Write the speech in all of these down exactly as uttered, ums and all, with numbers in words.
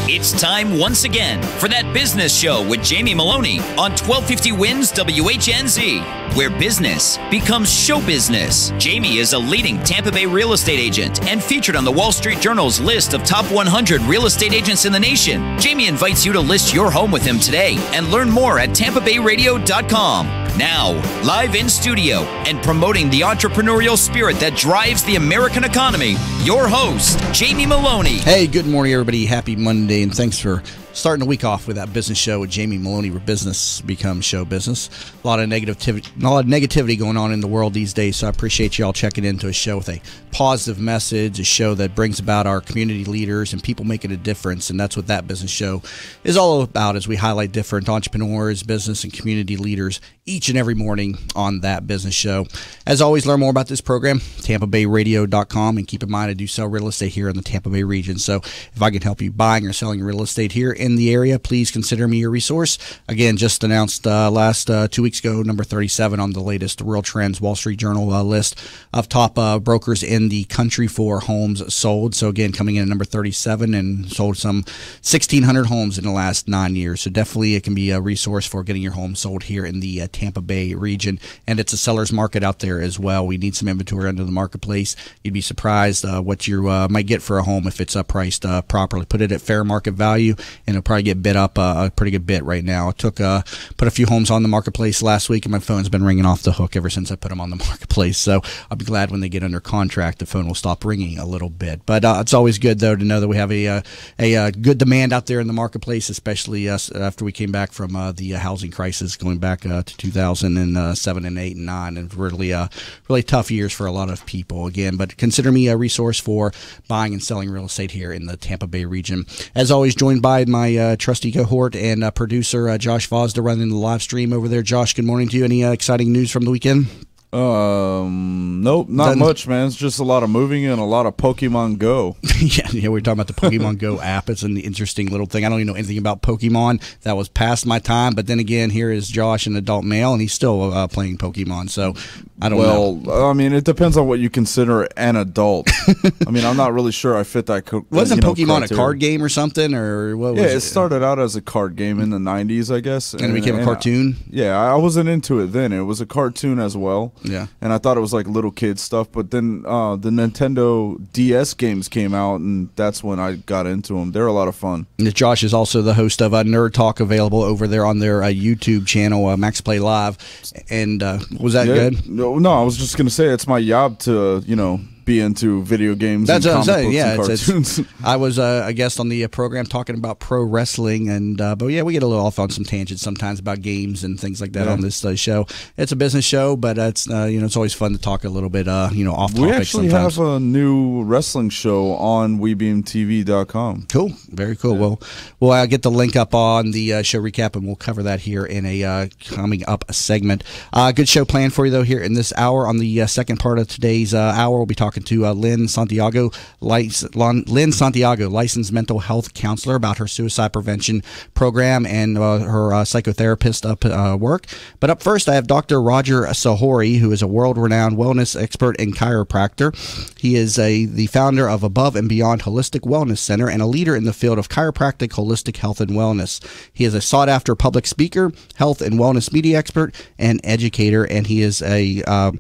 It's time once again for That Business Show with Jamie Maloney on twelve fifty Wins W H N Z, where business becomes show business. Jamie is a leading Tampa Bay real estate agent and featured on the Wall Street Journal's list of top one hundred real estate agents in the nation. Jamie invites you to list your home with him today and learn more at tampa bay radio dot com. Now, live in studio and promoting the entrepreneurial spirit that drives the American economy, your host, Jamie Maloney. Hey, good morning, everybody. Happy Monday, and thanks for starting the week off with That Business Show with Jamie Maloney, where business becomes show business. A lot of negativity, a lot of negativity going on in the world these days, so I appreciate you all checking into a show with a positive message, a show that brings about our community leaders and people making a difference, and that's what That Business Show is all about, as we highlight different entrepreneurs, business, and community leaders each and every morning on That Business Show. As always, learn more about this program, tampa bay radio dot com, and keep in mind I do sell real estate here in the Tampa Bay region, so if I can help you buying or selling real estate here in the area, please consider me your resource. Again, just announced uh, last uh, two weeks ago, number thirty-seven on the latest Real Trends Wall Street Journal uh, list of top uh, brokers in the country for homes sold. So again, coming in at number thirty-seven and sold some sixteen hundred homes in the last nine years. So definitely it can be a resource for getting your home sold here in the uh, Tampa Bay region. And it's a seller's market out there as well. We need some inventory under the marketplace. You'd be surprised uh, what you uh, might get for a home if it's uh, priced uh, properly. Put it at fair market value, and it'll probably get bid up uh, a pretty good bit right now. I took uh, put a few homes on the marketplace last week, and my phone's been ringing off the hook ever since I put them on the marketplace. So I'll be glad when they get under contract, the phone will stop ringing a little bit. But uh, it's always good, though, to know that we have a uh, a uh, good demand out there in the marketplace, especially us after we came back from uh, the uh, housing crisis going back uh, to two thousand seven and eight and nine, and really uh, really tough years for a lot of people again. But consider me a resource for buying and selling real estate here in the Tampa Bay region. As always, joined by my uh, trusty cohort and uh, producer uh, Josh Fosda running the live stream over there. Josh, good morning to you. Any uh, exciting news from the weekend? Um, nope, not Doesn't, much, man. It's just a lot of moving and a lot of Pokemon Go. yeah, yeah, we we're talking about the Pokemon Go app. It's an interesting little thing. I don't even know anything about Pokemon. That was past my time. But then again, here is Josh, an adult male, and he's still uh, playing Pokemon. So I don't well, know. Well, I mean, it depends on what you consider an adult. I mean, I'm not really sure I fit that. Co- Wasn't you know, Pokemon criteria. a card game or something, or what was yeah, it? it started out as a card game in the nineties, I guess, and, and it became and a cartoon. I, yeah, I wasn't into it then. It was a cartoon as well. Yeah, and I thought it was like little kid stuff, but then uh, the Nintendo D S games came out, and that's when I got into them. They're a lot of fun. And Josh is also the host of uh, Nerd Talk, available over there on their uh, YouTube channel, uh, Max Play Live. And uh, was that yeah, good? No, no, I was just gonna say it's my job to, you know, be into video games. That's and what I'm saying. Yeah, and it's, it's, I was uh, a guest on the uh, program talking about pro wrestling, and uh, but yeah, we get a little off on some tangents sometimes about games and things like that yeah. on this uh, show. It's a business show, but it's uh, you know, it's always fun to talk a little bit uh, you know, off topic. We actually sometimes. have a new wrestling show on we beam t v dot com. Cool, very cool. Yeah. Well, we'll uh, get the link up on the uh, show recap, and we'll cover that here in a uh, coming up segment. Uh, good show planned for you though here in this hour. On the uh, second part of today's uh, hour, we'll be talking to uh, Lynn Santiago, Lynn Santiago, licensed mental health counselor, about her suicide prevention program and uh, her uh, psychotherapist up uh, work. But up first, I have Doctor Roger Sahori, who is a world-renowned wellness expert and chiropractor. He is a the founder of Above and Beyond Holistic Wellness Center and a leader in the field of chiropractic, holistic health, and wellness. He is a sought-after public speaker, health and wellness media expert, and educator, and he is a uh,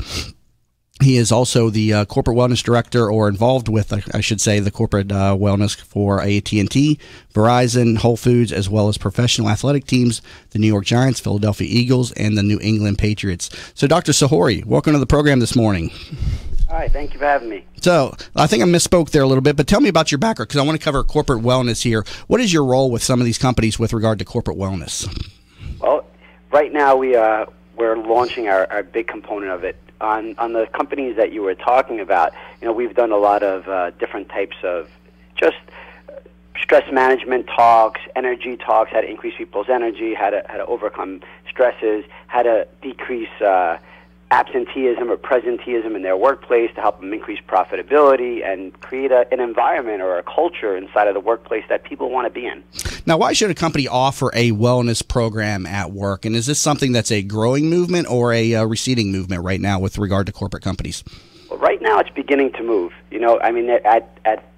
He is also the uh, corporate wellness director, or involved with, uh, I should say, the corporate uh, wellness for A T and T, Verizon, Whole Foods, as well as professional athletic teams, the New York Giants, Philadelphia Eagles, and the New England Patriots. So, Doctor Sahori, welcome to the program this morning. Hi, thank you for having me. So, I think I misspoke there a little bit, but tell me about your background, because I want to cover corporate wellness here. What is your role with some of these companies with regard to corporate wellness? Well, right now we, uh, we're launching our, our big component of it. On, on the companies that you were talking about, you know, we've done a lot of uh, different types of just stress management talks, energy talks, how to increase people's energy, how to how to overcome stresses, how to decrease uh, absenteeism or presenteeism in their workplace to help them increase profitability and create a, an environment or a culture inside of the workplace that people want to be in. Now, why should a company offer a wellness program at work? And is this something that's a growing movement or a uh, receding movement right now with regard to corporate companies? Well, right now it's beginning to move. You know, I mean, at, at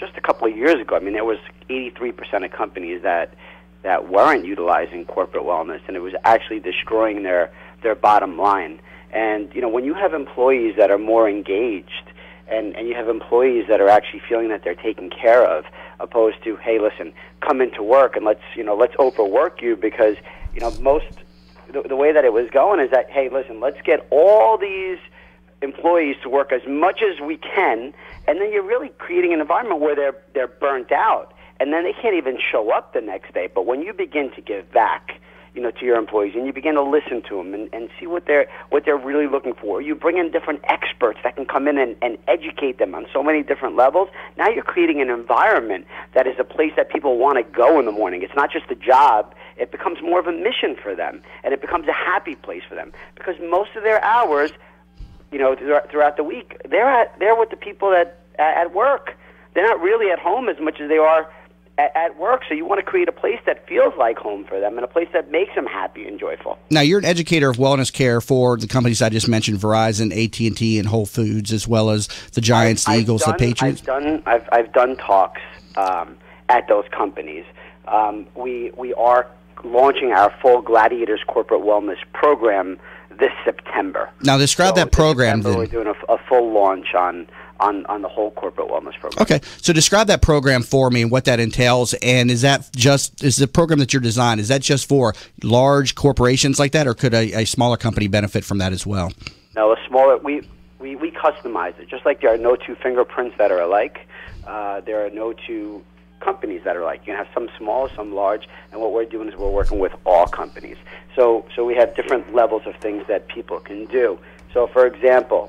just a couple of years ago, I mean, there was eighty-three percent of companies that that weren't utilizing corporate wellness, and it was actually destroying their their bottom line. And you know, when you have employees that are more engaged, and and you have employees that are actually feeling that they're taken care of, opposed to, hey, listen, come into work and let's you know let's overwork you, because you know most the, the way that it was going is that, hey, listen, let's get all these employees to work as much as we can, and then you're really creating an environment where they're they're burnt out, and then they can't even show up the next day. But when you begin to give back, you know, to your employees, and you begin to listen to them and, and see what they're what they're really looking for, you bring in different experts that can come in and, and educate them on so many different levels. Now you're creating an environment that is a place that people want to go in the morning. It's not just a job. It becomes more of a mission for them, and it becomes a happy place for them, because most of their hours, you know, throughout the week, they're at, they're with the people that at work. They're not really at home as much as they are at, at work. So you want to create a place that feels like home for them, and a place that makes them happy and joyful. Now, you're an educator of wellness care for the companies I just mentioned, Verizon, A T and T, and Whole Foods, as well as the Giants, I've, the Eagles, I've done, the Patriots. I've done I've I've done talks um, at those companies. Um, we we are launching our full Gladiators Corporate Wellness program this September. Now, describe so that program. September, we're doing a, a full launch on, on, on the whole corporate wellness program. Okay, so describe that program for me and what that entails. And is that just is the program that you're designing? Is that just for large corporations like that, or could a, a smaller company benefit from that as well? No, a smaller. We we we customize it. Just like there are no two fingerprints that are alike, uh, there are no two companies that are alike. You can have some small, some large, and what we're doing is we're working with all companies. So, so we have different levels of things that people can do. So, for example,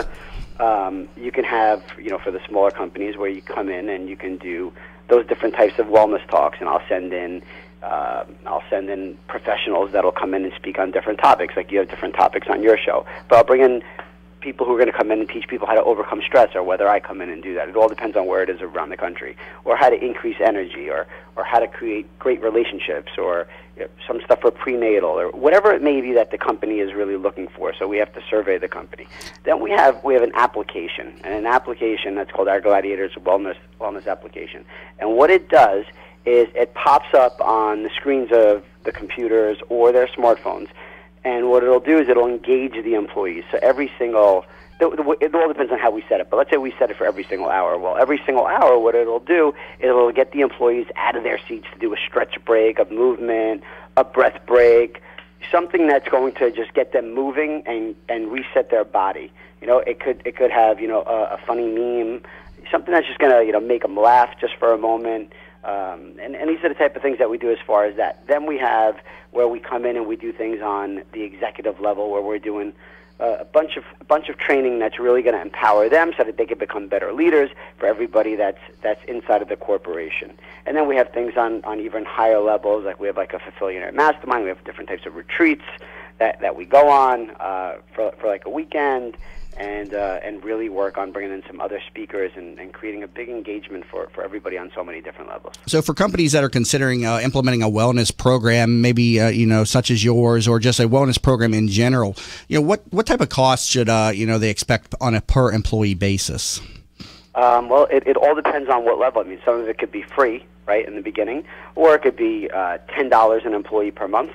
um, you can have, you know, for the smaller companies where you come in and you can do those different types of wellness talks, and I'll send in, uh, I'll send in professionals that'll come in and speak on different topics. Like you have different topics on your show, but I'll bring in people who are going to come in and teach people how to overcome stress, or whether I come in and do that. It all depends on where it is around the country, or how to increase energy, or, or how to create great relationships, or you know, some stuff for prenatal, or whatever it may be that the company is really looking for. So we have to survey the company. Then we have we have an application, and an application that's called our Gladiators Wellness Wellness Application. And what it does is it pops up on the screens of the computers or their smartphones. And what it'll do is it'll engage the employees. So every single, it all depends on how we set it, but let's say we set it for every single hour. Well, every single hour, what it'll do is it'll get the employees out of their seats to do a stretch break, a movement, a breath break, something that's going to just get them moving and, and reset their body. You know, it could it could have, you know, a, a funny meme, something that's just going to, you know, make them laugh just for a moment. Um, and, and these are the type of things that we do as far as that. Then we have where we come in and we do things on the executive level, where we're doing uh, a bunch of a bunch of training that's really going to empower them so that they can become better leaders for everybody that's that's inside of the corporation. And then we have things on, on even higher levels, like we have like a Fulfillionaire Mastermind. We have different types of retreats that, that we go on uh, for for like a weekend. And uh, and really work on bringing in some other speakers and, and creating a big engagement for, for everybody on so many different levels. So for companies that are considering uh, implementing a wellness program, maybe uh, you know such as yours, or just a wellness program in general, you know what what type of costs should uh, you know they expect on a per employee basis? Um, well, it, it all depends on what level. I mean, some of it could be free, right, in the beginning, or it could be uh, ten dollars an employee per month,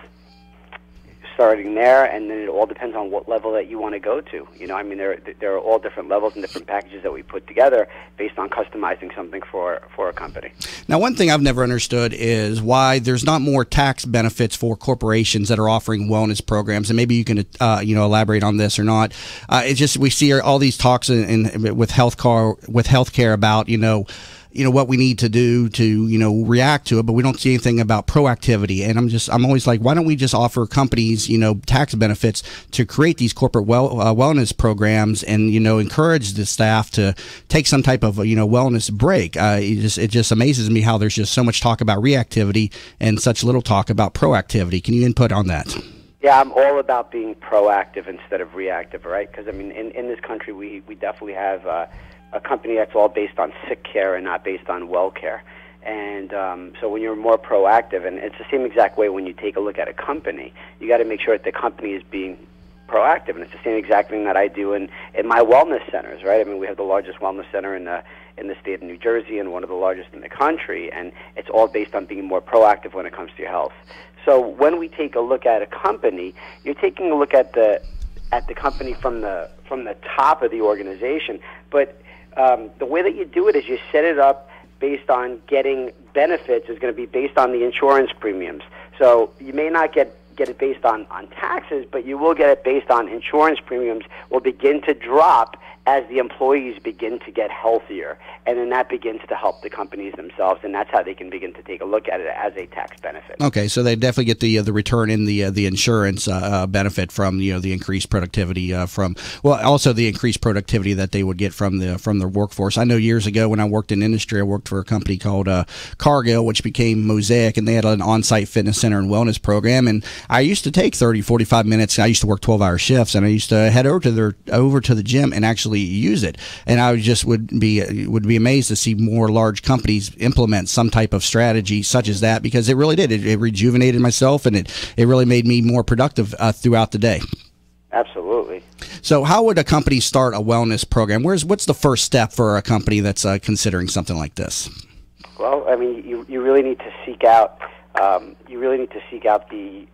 starting there, and then it all depends on what level that you want to go to. You know, I mean, there there are all different levels and different packages that we put together based on customizing something for for a company. Now, one thing I've never understood is why there's not more tax benefits for corporations that are offering wellness programs, and maybe you can uh, you know elaborate on this or not. Uh, it's just we see all these talks in, in with healthcare with healthcare about you know. you know, what we need to do to, you know, react to it, but we don't see anything about proactivity. And I'm just, I'm always like, why don't we just offer companies, you know, tax benefits to create these corporate well, uh, wellness programs and, you know, encourage the staff to take some type of, you know, wellness break. Uh, it just, it just amazes me how there's just so much talk about reactivity and such little talk about proactivity. Can you input on that? Yeah, I'm all about being proactive instead of reactive, right? Because, I mean, in, in this country, we, we definitely have uh, a company that's all based on sick care and not based on well care. And um, so when you're more proactive, and it's the same exact way when you take a look at a company, you got to make sure that the company is being proactive. And it's the same exact thing that I do in, in my wellness centers, right? I mean, we have the largest wellness center in the in the state of New Jersey and one of the largest in the country, and it's all based on being more proactive when it comes to your health. So when we take a look at a company, you're taking a look at the at the company from the from the top of the organization. But um, the way that you do it is you set it up based on getting benefits is going to be based on the insurance premiums. So you may not get get it based on, on taxes, but you will get it based on insurance premiums will begin to drop as the employees begin to get healthier. And then that begins to help the companies themselves, and that's how they can begin to take a look at it as a tax benefit. Okay, so they definitely get the uh, the return in the uh, the insurance uh, uh, benefit from you know the increased productivity uh, from well also the increased productivity that they would get from the from their workforce. I know years ago when I worked in industry, I worked for a company called uh, Cargill, which became Mosaic, and they had an on-site fitness center and wellness program. And I used to take thirty, forty-five minutes. I used to work twelve-hour shifts, and I used to head over to their over to the gym and actually use it. And I just would be would be amazed to see more large companies implement some type of strategy such as that, because it really did. It, it rejuvenated myself, and it, it really made me more productive uh, throughout the day. Absolutely. So how would a company start a wellness program? Where's what's the first step for a company that's uh, considering something like this? Well, I mean, you you really need to seek out um, you really need to seek out the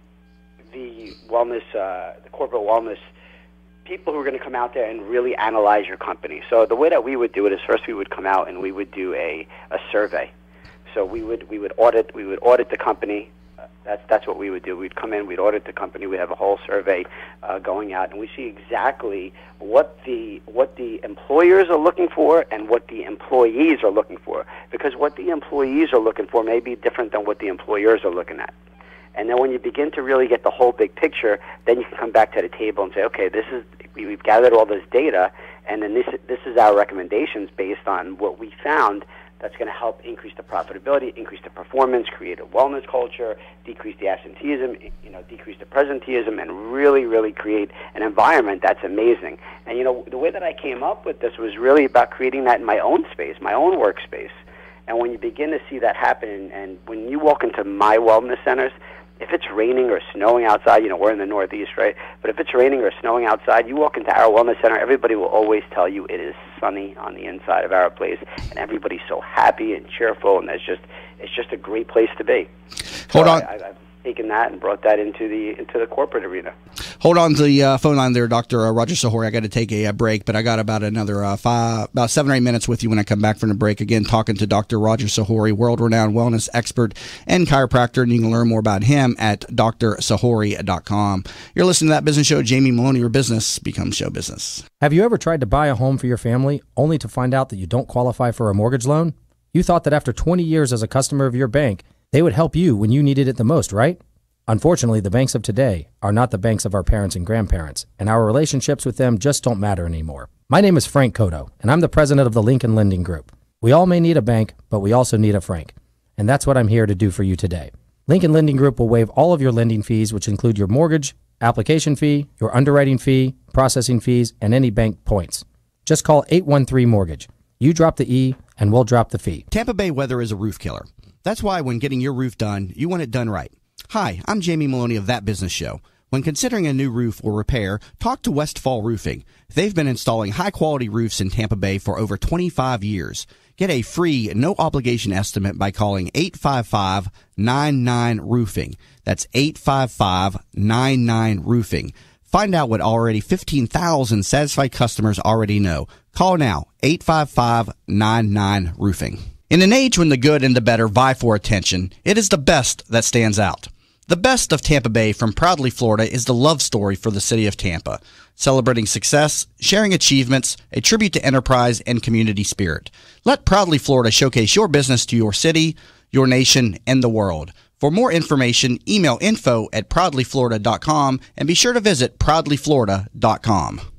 the wellness, uh, the corporate wellness people who are going to come out there and really analyze your company. So the way that we would do it is first we would come out and we would do a, a survey. So we would we would audit we would audit the company. Uh, that's that's what we would do. We'd come in, we'd audit the company. We'd have a whole survey uh, going out, and we see exactly what the what the employers are looking for and what the employees are looking for. Because what the employees are looking for may be different than what the employers are looking at. And then when you begin to really get the whole big picture, then you can come back to the table and say, okay, this is we've gathered all this data, and then this this is our recommendations based on what we found that's going to help increase the profitability, increase the performance, create a wellness culture, decrease the absenteeism, you know, decrease the presenteeism, and really, really create an environment that's amazing. And, you know, the way that I came up with this was really about creating that in my own space, my own workspace. And when you begin to see that happen, and when you walk into my wellness centers, if it's raining or snowing outside, you know, we're in the Northeast, right? But if it's raining or snowing outside, you walk into our wellness center, everybody will always tell you it is sunny on the inside of our place, and everybody's so happy and cheerful, and it's just it's just a great place to be. Hold so on. I, I've taken that and brought that into the into the corporate arena. Hold on to the uh, phone line there, Doctor Uh, Roger Sahori. I got to take a, a break, but I got about another uh, five, about seven or eight minutes with you when I come back from the break. Again, talking to Doctor Roger Sahori, world-renowned wellness expert and chiropractor, and you can learn more about him at D R sahori dot com. You're listening to That Business Show. Jamie Maloney, your business becomes show business. Have you ever tried to buy a home for your family only to find out that you don't qualify for a mortgage loan? You thought that after twenty years as a customer of your bank, they would help you when you needed it the most, right? Unfortunately, the banks of today are not the banks of our parents and grandparents, and our relationships with them just don't matter anymore. My name is Frank Cotto, and I'm the president of the Lincoln Lending Group. We all may need a bank, but we also need a Frank, and that's what I'm here to do for you today. Lincoln Lending Group will waive all of your lending fees, which include your mortgage, application fee, your underwriting fee, processing fees, and any bank points. Just call eight one three mortgage. You drop the E, and we'll drop the fee. Tampa Bay weather is a roof killer. That's why when getting your roof done, you want it done right. Hi, I'm Jamie Maloney of That Business Show. When considering a new roof or repair, talk to Westfall Roofing. They've been installing high-quality roofs in Tampa Bay for over twenty-five years. Get a free, no-obligation estimate by calling eight five five, nine nine, roofing. That's eight five five, nine nine, roofing. Find out what already fifteen thousand satisfied customers already know. Call now, eight five five, nine nine, roofing. In an age when the good and the better vie for attention, it is the best that stands out. The best of Tampa Bay from Proudly Florida is the love story for the city of Tampa, celebrating success, sharing achievements, a tribute to enterprise and community spirit. Let Proudly Florida showcase your business to your city, your nation, and the world. For more information, email info at proudly florida dot com and be sure to visit proudly florida dot com.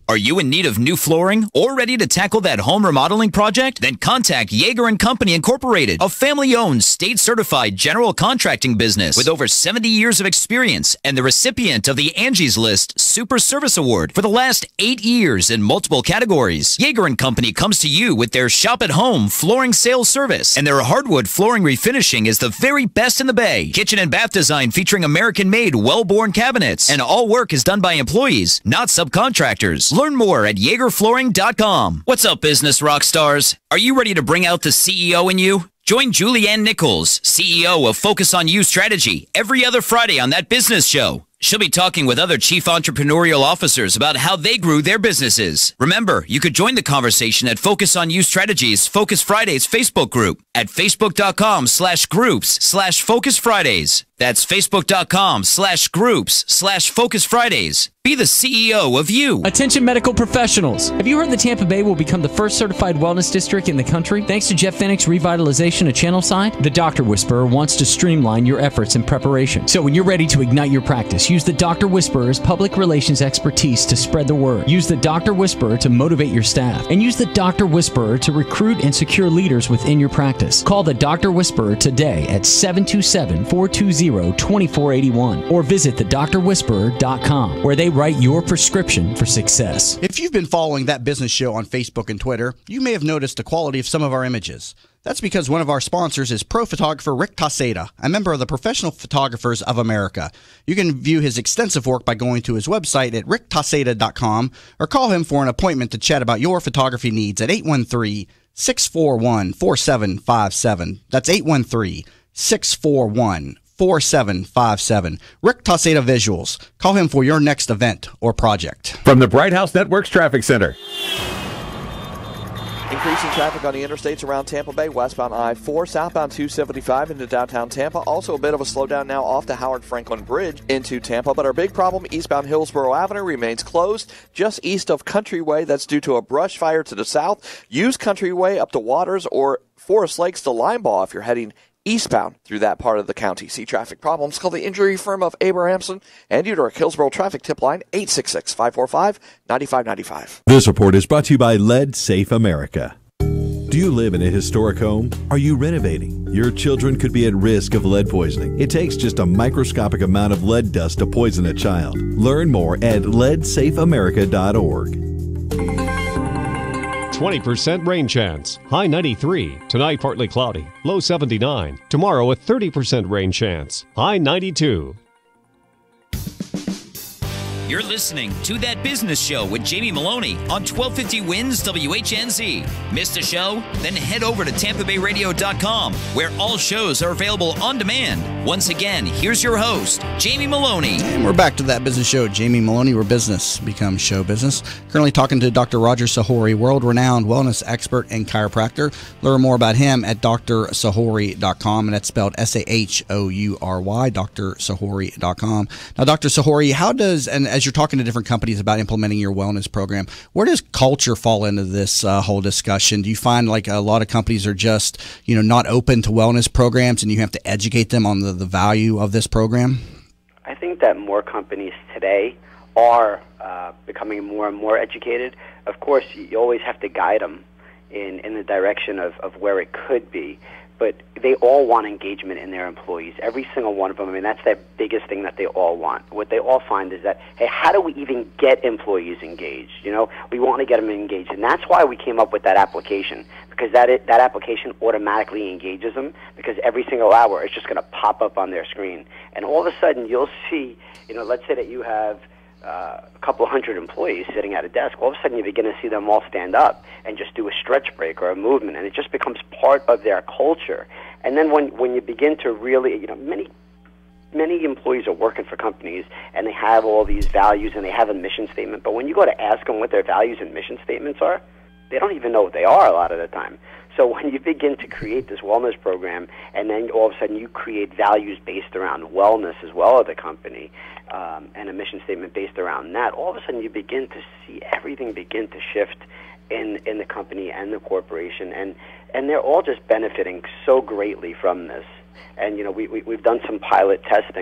Are you in need of new flooring or ready to tackle that home remodeling project? Then contact Yeager and Company Incorporated, a family-owned, state-certified general contracting business with over seventy years of experience and the recipient of the Angie's List Super Service Award for the last eight years in multiple categories. Yeager and Company comes to you with their shop-at-home flooring sales service, and their hardwood flooring refinishing is the very best in the Bay. Kitchen and bath design featuring American-made, well-born cabinets, and all work is done by employees, not subcontractors. Learn more at Yeager Flooring dot com. What's up, business rock stars? Are you ready to bring out the C E O in you? Join Julianne Nichols, C E O of Focus on You Strategy, every other Friday on That Business Show. She'll be talking with other chief entrepreneurial officers about how they grew their businesses. Remember, you could join the conversation at Focus on You Strategies Focus Fridays Facebook group at facebook.com slash groups slash Focus Fridays. That's facebook.com slash groups slash Focus Fridays. Be the C E O of you. Attention medical professionals. Have you heard that Tampa Bay will become the first certified wellness district in the country? Thanks to Jeff Fennick's revitalization of Channelside, the Doctor Whisperer wants to streamline your efforts in preparation. So when you're ready to ignite your practice, use the Doctor Whisperer's public relations expertise to spread the word. Use the Doctor Whisperer to motivate your staff. And use the Doctor Whisperer to recruit and secure leaders within your practice. Call the Doctor Whisperer today at seven two seven, four two zero, two four eight one or visit the doctor whisperer dot com, where they write your prescription for success. If you've been following That Business Show on Facebook and Twitter, you may have noticed the quality of some of our images. That's because one of our sponsors is pro photographer Rick Taseda, a member of the Professional Photographers of America. You can view his extensive work by going to his website at rick taseda dot com or call him for an appointment to chat about your photography needs at eight one three, six four one, four seven five seven. That's eight one three, six four one, four seven five seven. Rick Taseda Visuals. Call him for your next event or project. From the Bright House Networks Traffic Center. Increasing traffic on the interstates around Tampa Bay, westbound I four, southbound two seventy-five into downtown Tampa. Also a bit of a slowdown now off the Howard Franklin Bridge into Tampa. But our big problem, eastbound Hillsborough Avenue, remains closed just east of Countryway. That's due to a brush fire to the south. Use Countryway up to Waters or Forest Lakes to Linebaugh if you're heading eastbound through that part of the county. See traffic problems? Call the injury firm of Abrahamson and Uderick Hillsborough Traffic Tip Line eight six six, five four five, nine five nine five. This report is brought to you by Lead Safe America. Do you live in a historic home? Are you renovating? Your children could be at risk of lead poisoning. It takes just a microscopic amount of lead dust to poison a child. Learn more at lead safe america dot org. twenty percent rain chance. High ninety-three. Tonight, partly cloudy. Low seventy-nine. Tomorrow, a thirty percent rain chance. High ninety-two. You're listening to That Business Show with Jamie Maloney on twelve fifty Wins W H N Z. Missed a show? Then head over to tampa bay radio dot com, where all shows are available on demand. Once again, here's your host, Jamie Maloney. And we're back to That Business Show. Jamie Maloney, where business becomes show business. Currently talking to Doctor Roger Sahori, world-renowned wellness expert and chiropractor. Learn more about him at dr sahori dot com, and that's spelled S A H O U R Y, dr sahori dot com. Now, Doctor Sahori, how does, and as you're talking to different companies about implementing your wellness program, where does culture fall into this uh, whole discussion? Do you find like a lot of companies are just, you know, not open to wellness programs and you have to educate them on the, the value of this program? I think that more companies today are uh, becoming more and more educated. Of course, you always have to guide them in, in the direction of, of where it could be. But they all want engagement in their employees, every single one of them. I mean, that's the biggest thing that they all want. What they all find is that, hey, how do we even get employees engaged? You know, we want to get them engaged. And that's why we came up with that application, because that it, that application automatically engages them, because every single hour it's just going to pop up on their screen. And all of a sudden you'll see, you know, let's say that you have Uh, a couple hundred employees sitting at a desk. All of a sudden you begin to see them all stand up and just do a stretch break or a movement, and it just becomes part of their culture. And then when when you begin to really, you know, many many employees are working for companies and they have all these values and they have a mission statement, but when you go to ask them what their values and mission statements are, they don't even know what they are a lot of the time. So when you begin to create this wellness program, and then all of a sudden you create values based around wellness as well as the company, um, and a mission statement based around that, all of a sudden you begin to see everything begin to shift in in the company and the corporation, and and they're all just benefiting so greatly from this. And you know, we, we we've done some pilot testing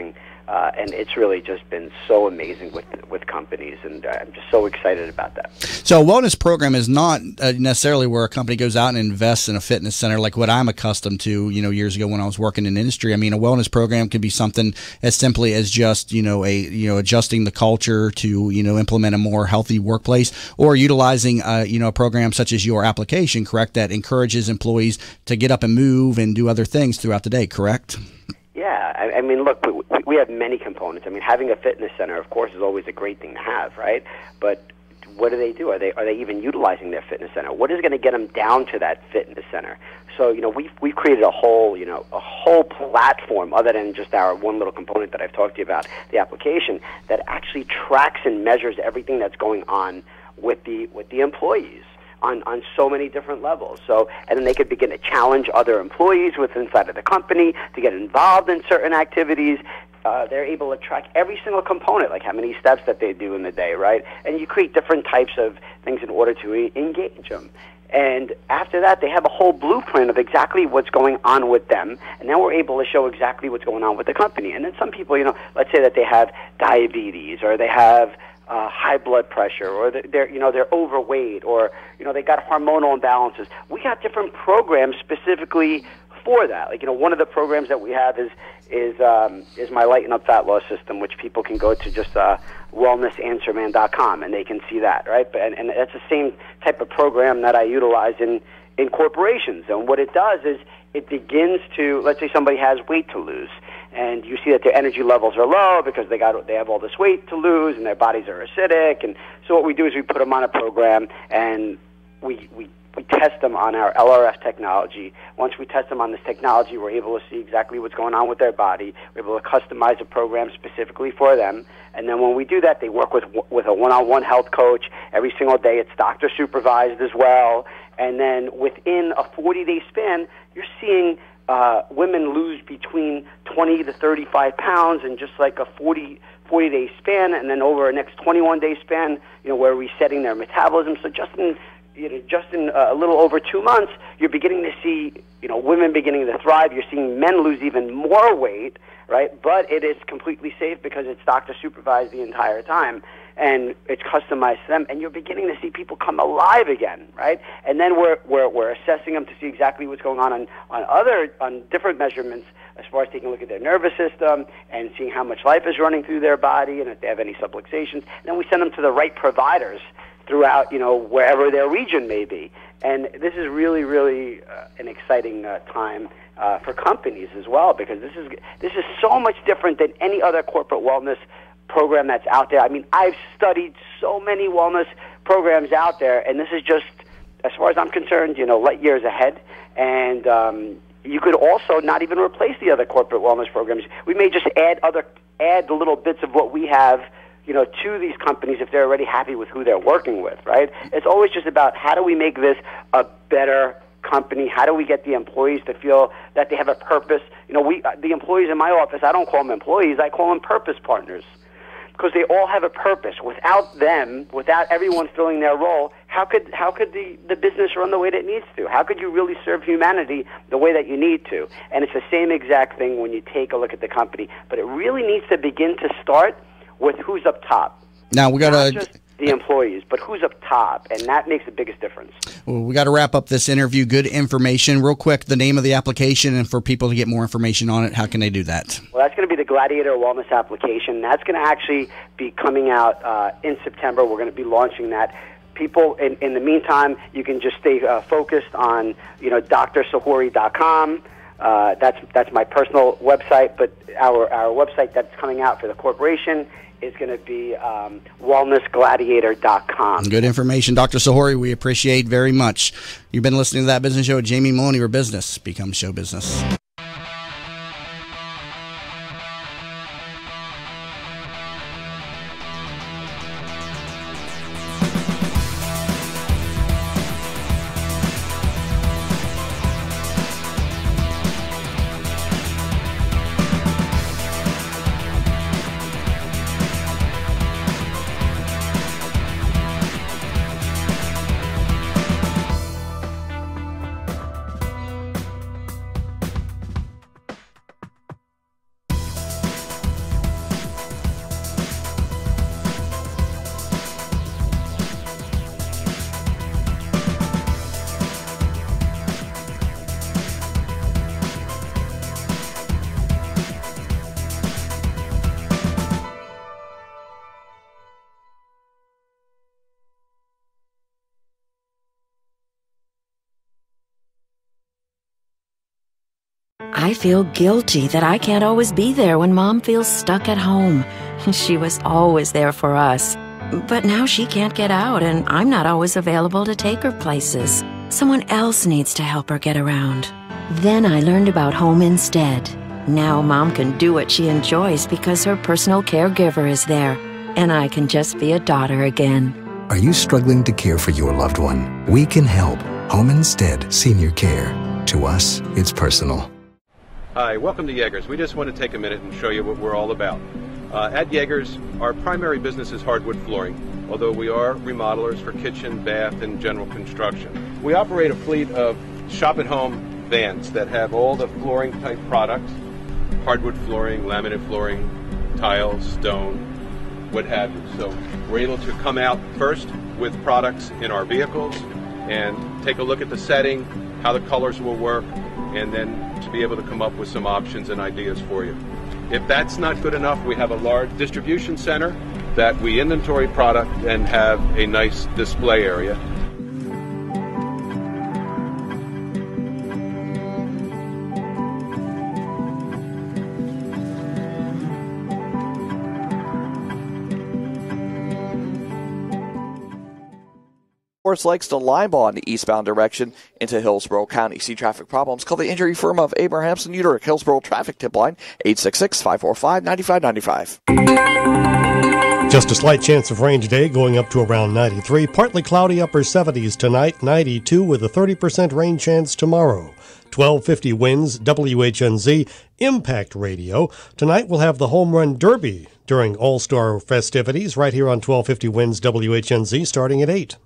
Uh, and it's really just been so amazing with with companies, and I'm just so excited about that. So a wellness program is not uh, necessarily where a company goes out and invests in a fitness center like what I'm accustomed to, you know, years ago when I was working in industry. I mean, a wellness program can be something as simply as just, you know, a you know adjusting the culture to, you know, implement a more healthy workplace, or utilizing, uh, you know, a program such as your application, correct, that encourages employees to get up and move and do other things throughout the day, correct? Yeah, I, I mean, look, we, we have many components. I mean, having a fitness center, of course, is always a great thing to have, right? But what do they do? Are they are they even utilizing their fitness center? What is going to get them down to that fitness center? So, you know, we've we've created a whole, you know, a whole platform other than just our one little component that I've talked to you about, the application, that actually tracks and measures everything that's going on with the with the employees. On, on so many different levels. So, and then they could begin to challenge other employees within inside of the company to get involved in certain activities. Uh, they're able to track every single component, like how many steps that they do in the day, right? And you create different types of things in order to e- engage them. And after that, they have a whole blueprint of exactly what's going on with them. And then we're able to show exactly what's going on with the company. And then some people, you know, let's say that they have diabetes, or they have Uh, high blood pressure, or they're you know they're overweight, or you know they got hormonal imbalances. We got different programs specifically for that. Like, you know, one of the programs that we have is is um, is my Lighten Up Fat Loss System, which people can go to just uh, wellness answer man dot com and they can see that, right? But and, and that's the same type of program that I utilize in in corporations. And what it does is it begins to, let's say somebody has weight to lose, and you see that their energy levels are low because they got they have all this weight to lose, and their bodies are acidic. And so what we do is we put them on a program, and we we, we test them on our L R F technology. Once we test them on this technology, we're able to see exactly what's going on with their body. We're able to customize a program specifically for them. And then when we do that, they work with with a one-on-one health coach every single day. It's doctor supervised as well. And then within a forty-day span, you're seeing Uh, women lose between twenty to thirty-five pounds in just like a forty, forty-day span, and then over a next twenty-one day span, you know, we're resetting their metabolism. So just in, you know, just in uh, a little over two months, you're beginning to see, you know, women beginning to thrive. You're seeing men lose even more weight, right? But it is completely safe because it's doctor supervised the entire time. And it's customized to them, and you're beginning to see people come alive again, right? And then we're we're we're assessing them to see exactly what's going on on, on other on different measurements, as far as taking a look at their nervous system and seeing how much life is running through their body, and if they have any subluxations. And then we send them to the right providers throughout, you know, wherever their region may be. And this is really, really uh, an exciting uh, time uh, for companies as well, because this is this is so much different than any other corporate wellness program that's out there. I mean, I've studied so many wellness programs out there, and this is just, as far as I'm concerned, you know, light years ahead. And um, you could also not even replace the other corporate wellness programs. We may just add other, add the little bits of what we have, you know, to these companies if they're already happy with who they're working with, right? It's always just about how do we make this a better company? How do we get the employees to feel that they have a purpose? You know, we the employees in my office, I don't call them employees, I call them purpose partners. Because they all have a purpose. Without them, without everyone filling their role, how could how could the, the business run the way that it needs to? How could you really serve humanity the way that you need to? And it's the same exact thing when you take a look at the company. But it really needs to begin to start with who's up top. Now we got Not to just the employees, but who's up top, and that makes the biggest difference. Well, we got to wrap up this interview. Good information. Real quick, the name of the application, and for people to get more information on it, how can they do that? Well, that's going to be the Gladiator Wellness application. That's going to actually be coming out uh, in September. We're going to be launching that. People, in, in the meantime, you can just stay uh, focused on, you know, D R sahori dot com. Uh, that's that's my personal website, but our our website that's coming out for the corporation is going to be um, wellness gladiator dot com. Good information. Doctor Sahori, we appreciate very much. You've been listening to That Business Show with Jamie Maloney, where business becomes show business. I feel guilty that I can't always be there when Mom feels stuck at home. She was always there for us. But now she can't get out, and I'm not always available to take her places. Someone else needs to help her get around. Then I learned about Home Instead. Now Mom can do what she enjoys because her personal caregiver is there, and I can just be a daughter again. Are you struggling to care for your loved one? We can help. Home Instead Senior Care. To us, it's personal. Hi, welcome to Yeager's. We just want to take a minute and show you what we're all about. Uh, at Yeager's, our primary business is hardwood flooring, although we are remodelers for kitchen, bath, and general construction. We operate a fleet of shop-at-home vans that have all the flooring-type products, hardwood flooring, laminate flooring, tile, stone, what have you. So we're able to come out first with products in our vehicles and take a look at the setting, how the colors will work, and then to be able to come up with some options and ideas for you. If that's not good enough, we have a large distribution center that we inventory product and have a nice display area. Forest Lakes to Linebaugh in the eastbound direction into Hillsborough County. See traffic problems? Call the injury firm of Abrahamson Uterick, Hillsborough Traffic Tip Line, eight six six, five four five, nine five nine five. Just a slight chance of rain today, going up to around ninety-three. Partly cloudy, upper seventies tonight, ninety-two with a thirty percent rain chance tomorrow. twelve fifty winds, W H N Z, Impact Radio. Tonight we'll have the Home Run Derby during All-Star festivities right here on twelve fifty winds, W H N Z, starting at eight.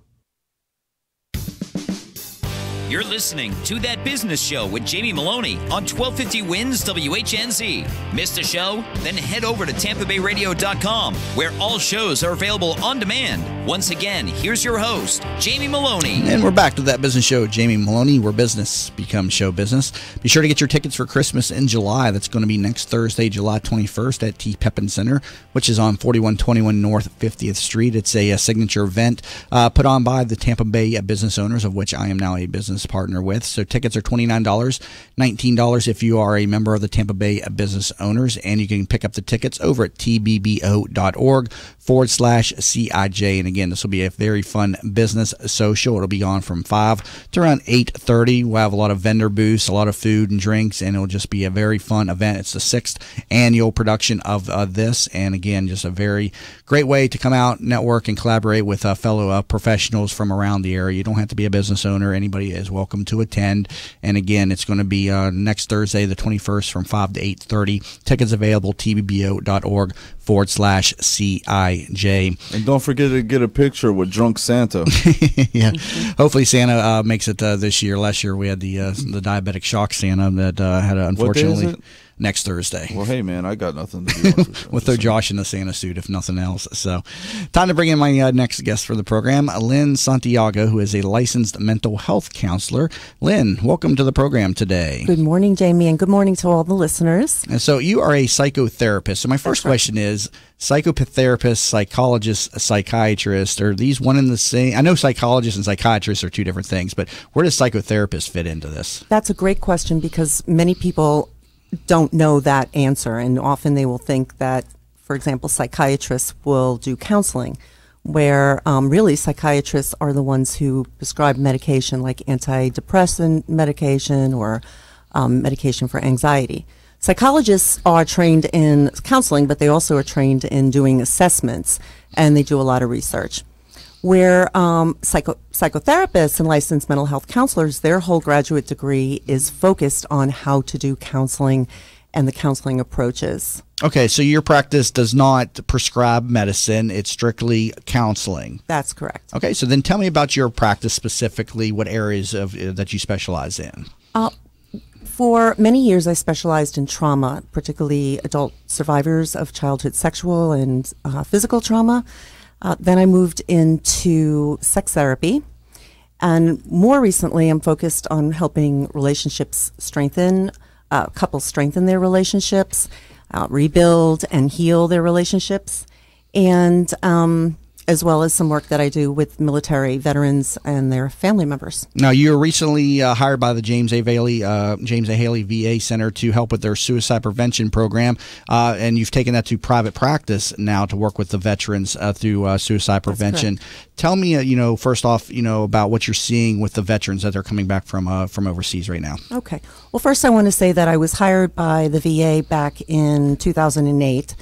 You're listening to That Business Show with Jamie Maloney on twelve fifty Winds W H N Z. Missed a show? Then head over to tampa bay radio dot com, where all shows are available on demand. Once again, here's your host, Jamie Maloney. And we're back to That Business Show with Jamie Maloney, where business becomes show business. Be sure to get your tickets for Christmas in July. That's going to be next Thursday, July twenty-first at T. Pepin Center, which is on forty-one twenty-one North fiftieth Street. It's a, a signature event uh, put on by the Tampa Bay business owners, of which I am now a business partner with. So tickets are twenty-nine dollars, nineteen dollars if you are a member of the Tampa Bay business owners, and you can pick up the tickets over at t b b o dot org forward slash C I J. And again, this will be a very fun business social. It'll be on from five to around eight thirty. We'll have a lot of vendor booths, a lot of food and drinks, and it'll just be a very fun event. It's the sixth annual production of uh, this, and again, just a very great way to come out, network, and collaborate with uh, fellow uh, professionals from around the area. You don't have to be a business owner. Anybody is welcome to attend. And again, it's going to be uh, next Thursday, the twenty-first, from five to eight thirty. Tickets available, t b b o dot org forward slash C I J. And don't forget to get a picture with Drunk Santa. Yeah. Hopefully Santa uh, makes it uh, this year. Last year we had the uh, the diabetic shock Santa that uh, had uh, unfortunately... What day is it? Next Thursday. Well, hey, man, I got nothing to do with it. We'll throw Josh in the Santa suit, if nothing else. So, time to bring in my uh, next guest for the program, Lynn Santiago, who is a licensed mental health counselor. Lynn, welcome to the program today. Good morning, Jamie, and good morning to all the listeners. And so, you are a psychotherapist. So, my first question is, psychotherapist, psychologist, psychiatrist, are these one and the same? I know psychologists and psychiatrists are two different things, but where does psychotherapist fit into this? That's a great question, because many people don't know that answer, and often they will think that, for example, psychiatrists will do counseling, where um, really psychiatrists are the ones who prescribe medication like antidepressant medication or um, medication for anxiety. Psychologists are trained in counseling, but they also are trained in doing assessments, and they do a lot of research. Where um, psycho- psychotherapists and licensed mental health counselors, their whole graduate degree is focused on how to do counseling and the counseling approaches. Okay, so your practice does not prescribe medicine. It's strictly counseling. That's correct. Okay, so then tell me about your practice specifically, what areas of uh, that you specialize in. Uh, for many years, I specialized in trauma, particularly adult survivors of childhood sexual and uh, physical trauma. Uh, then I moved into sex therapy, and more recently I'm focused on helping relationships strengthen, uh, couples strengthen their relationships, uh, rebuild and heal their relationships, and um, as well as some work that I do with military veterans and their family members. Now, you were recently uh, hired by the James A. Haley uh, James A. Haley V A Center to help with their suicide prevention program, uh, and you've taken that to private practice now to work with the veterans uh, through uh, suicide prevention. Tell me, uh, you know, first off, you know, about what you're seeing with the veterans that are coming back from uh, from overseas right now. Okay. Well, first I want to say that I was hired by the V A back in two thousand eight.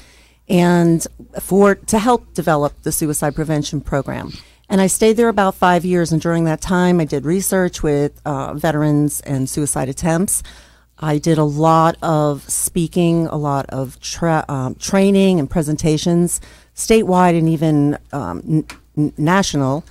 And for to help develop the suicide prevention program. And I stayed there about five years, and during that time I did research with uh, veterans and suicide attempts. I did a lot of speaking, a lot of tra- um, training and presentations, statewide and even um, n- national.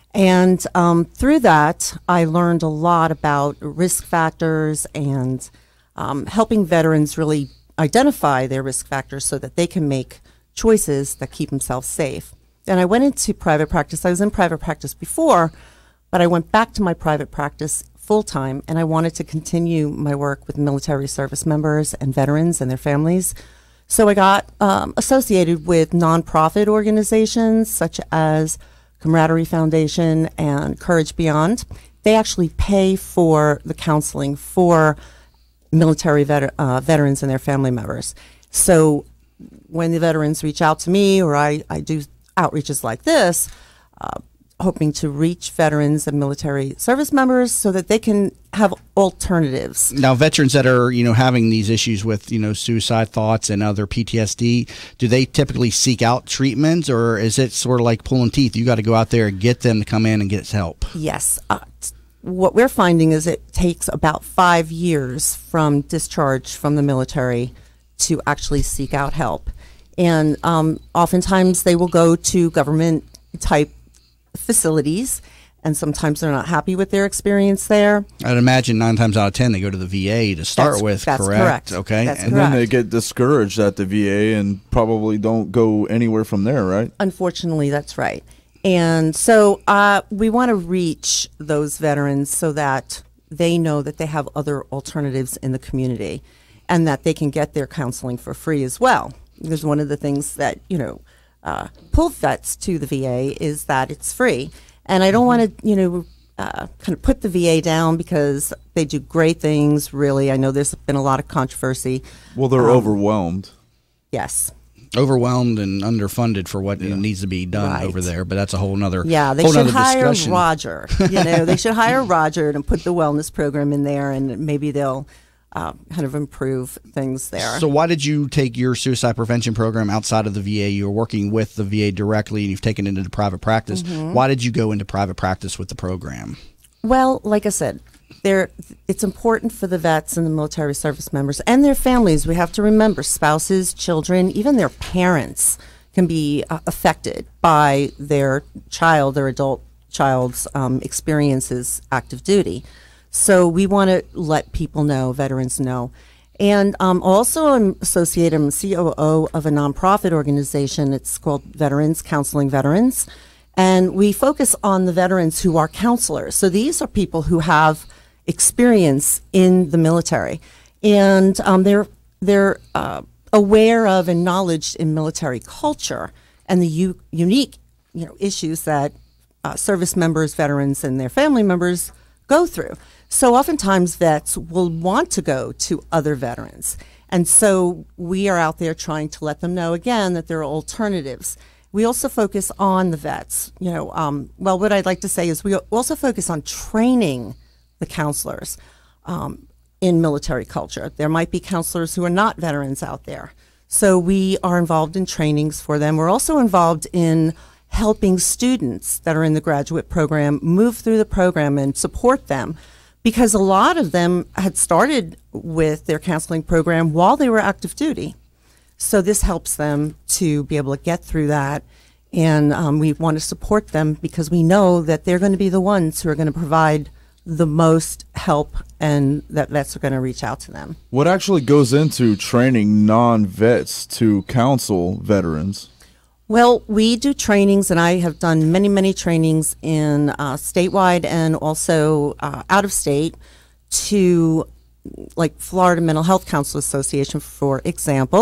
And um, through that, I learned a lot about risk factors and um, helping veterans really identify their risk factors so that they can make choices that keep themselves safe. And I went into private practice. I was in private practice before, but I went back to my private practice full-time, and I wanted to continue my work with military service members and veterans and their families. So I got um, associated with nonprofit organizations such as Camaraderie Foundation and Courage Beyond. They actually pay for the counseling for military vet- uh, veterans and their family members. So when the veterans reach out to me, or I, I do outreaches like this, uh, hoping to reach veterans and military service members so that they can have alternatives. Now, veterans that are, you know, having these issues with, you know, suicide thoughts and other P T S D, do they typically seek out treatments, or is it sort of like pulling teeth? You got to go out there and get them to come in and get help. Yes. Uh, t- what we're finding is it takes about five years from discharge from the military to actually seek out help. And um, oftentimes they will go to government type facilities, and sometimes they're not happy with their experience there. I'd imagine nine times out of ten they go to the V A to start That's- with, that's correct? correct. Okay. That's And correct. then they get discouraged at the V A and probably don't go anywhere from there, right? Unfortunately, that's right. And so uh, we want to reach those veterans so that they know that they have other alternatives in the community and that they can get their counseling for free as well. Because one of the things that, you know, uh, pull vets to the V A is that it's free. And I don't want to, you know, uh, kind of put the V A down because they do great things, really. I know there's been a lot of controversy. Well, they're Um, overwhelmed. Yes. Overwhelmed and underfunded for what Yeah. needs to be done Right. over there, but that's a whole nother Yeah, they whole should nother hire discussion. Roger. You know, they should hire Roger and put the wellness program in there, and maybe they'll uh, kind of improve things there. So why did you take your suicide prevention program outside of the V A? You were working with the V A directly, and you've taken it into private practice. Mhm. Why did you go into private practice with the program? Well, like I said, there it's important for the vets and the military service members and their families. We have to remember spouses, children, even their parents can be uh, affected by their child or adult child's um, experiences active duty. So we want to let people know, veterans know. And um, also I'm associated, I'm C O O of a nonprofit organization. It's called Veterans Counseling Veterans. And we focus on the veterans who are counselors. So these are people who have experience in the military. And um, they're, they're uh, aware of and knowledge in military culture and the u- unique you know, issues that uh, service members, veterans, and their family members go through. So oftentimes vets will want to go to other veterans. And so we are out there trying to let them know, again, that there are alternatives. We also focus on the vets. You know, um, well, what I'd like to say is we also focus on training the counselors um, in military culture. There might be counselors who are not veterans out there. So we are involved in trainings for them. We're also involved in helping students that are in the graduate program move through the program and support them, because a lot of them had started with their counseling program while they were active duty. So this helps them to be able to get through that. And um, we want to support them because we know that they're going to be the ones who are going to provide the most help, and that vets are going to reach out to them. What actually goes into training non-vets to counsel veterans? Well, we do trainings, and I have done many, many trainings in uh, statewide and also uh, out of state to, like, Florida Mental Health Council Association, for example.